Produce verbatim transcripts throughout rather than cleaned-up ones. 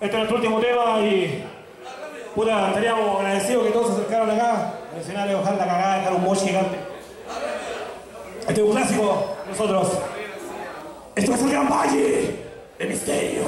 Este es nuestro último tema y... Puta, estaríamos agradecidos que todos se acercaron acá al escenario, dejar la cagada, dejar un moche gigante. Este es un clásico de nosotros. Esto es el Gran Valle de Misterio.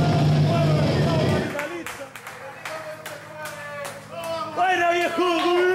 ¡Buena, viejo!